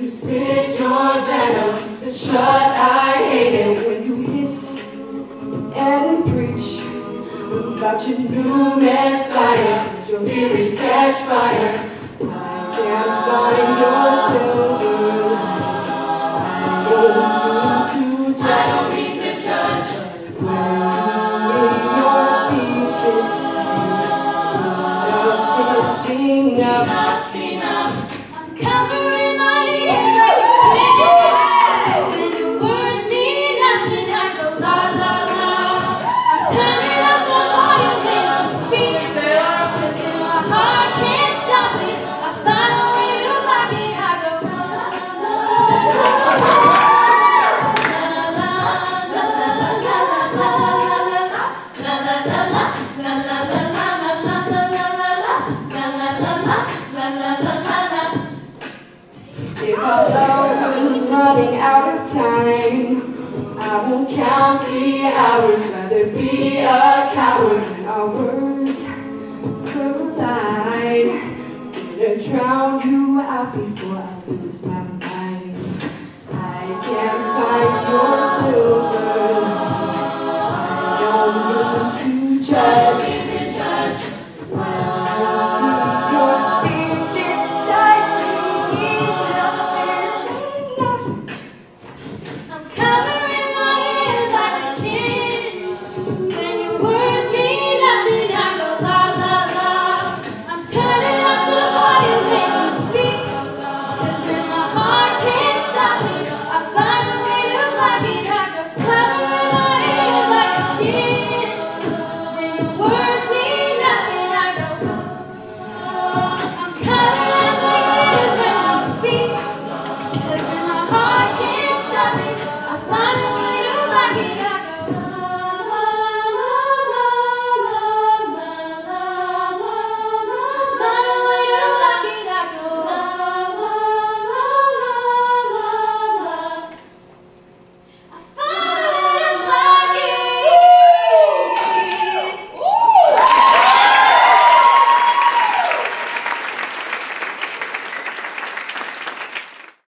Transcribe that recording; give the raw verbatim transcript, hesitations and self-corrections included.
spit your venom, to shut I hate it when you hiss and preach about your new messiah. Your theories catch fire. I can't find your silver lining. I don't need to judge. I don't need to judge. When you in your speech, it's time. Nothing enough. Enough, enough. I'm covering my ears like a kid. When your words mean nothing, I go la la la. I'm turning up the volume when you speak. My heart can't stop it. I find a way to block it. I go la la la la. If our love was running out of time, I won't count the hours. Rather be a coward when our words collide. Gonna drown you out before I lose my life. I can't find your silver lining. I don't need to judge. Well, your speech is tightly